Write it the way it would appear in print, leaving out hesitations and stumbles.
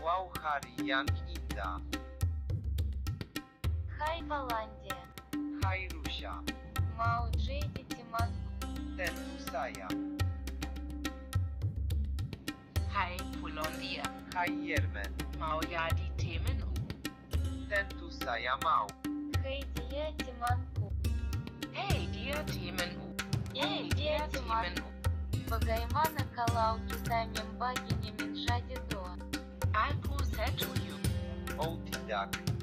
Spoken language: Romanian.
Mau hari yang indah. Hai Polandia. Hai Rusia. Mau jadi temanku. Tentu saya. Hai Polandia. Hai Yemen. Mau jadi temanku. Tentu saya mau. Hei dia temanku. Hei dia temanku. Hei dia temanku. Bagaimana kalau kita membagi menjadi dua? Aku setuju. Oh tidak.